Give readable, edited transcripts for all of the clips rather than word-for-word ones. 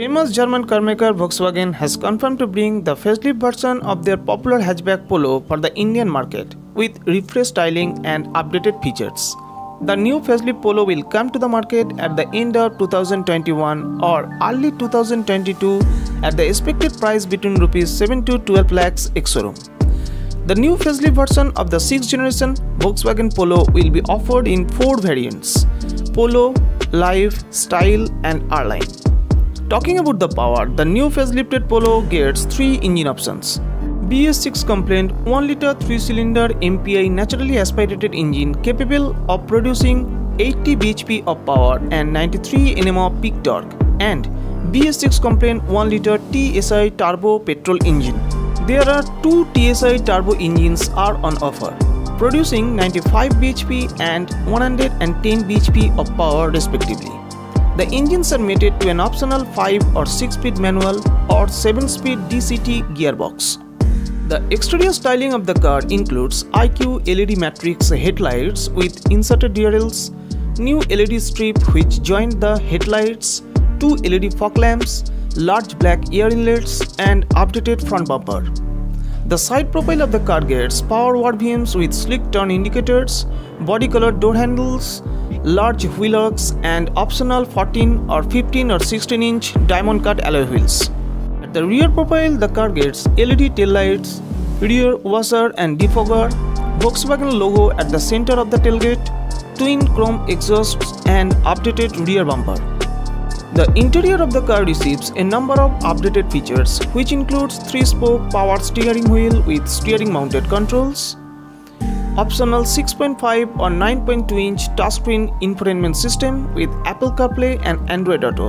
Famous German carmaker Volkswagen has confirmed to bring the facelift version of their popular hatchback Polo for the Indian market with refreshed styling and updated features. The new facelift Polo will come to the market at the end of 2021 or early 2022 at the expected price between Rs 7 to 12 lakhs ex-showroom. The new facelift version of the 6th generation Volkswagen Polo will be offered in 4 variants: Polo, Life, Style and R-Line. Talking about the power, the new facelifted Polo gets 3 engine options. BS6 compliant 1 liter 3-cylinder MPI naturally aspirated engine capable of producing 80 bhp of power and 93 Nm of peak torque, and BS6 compliant 1 liter TSI turbo petrol engine. There are 2 TSI turbo engines are on offer, producing 95 bhp and 110 bhp of power respectively. The engines are mated to an optional 5 or 6-speed manual or 7-speed DCT gearbox. The exterior styling of the car includes IQ LED matrix headlights with inserted DRLs, new LED strip which join the headlights, 2 LED fog lamps, large black air inlets and updated front bumper. The side profile of the car gets power ward beams with slick turn indicators, body colored door handles, large wheel arcs and optional 14 or 15 or 16 inch diamond cut alloy wheels. At the rear profile, the car gets LED taillights, rear washer and defogger, Volkswagen logo at the center of the tailgate, twin chrome exhausts and updated rear bumper. The interior of the car receives a number of updated features which includes 3-spoke power steering wheel with steering mounted controls, optional 6.5 or 9.2 inch touchscreen infotainment system with Apple CarPlay and Android Auto,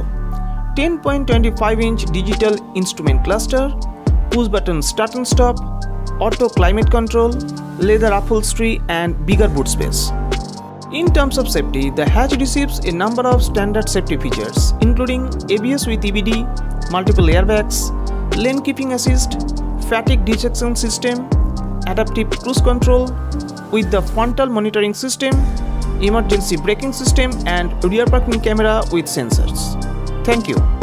10.25 inch digital instrument cluster, push button start and stop, auto climate control, leather upholstery and bigger boot space. In terms of safety, the hatch receives a number of standard safety features including ABS with EBD, multiple airbags, lane keeping assist, fatigue detection system, adaptive cruise control with the frontal monitoring system, emergency braking system and rear parking camera with sensors. Thank you.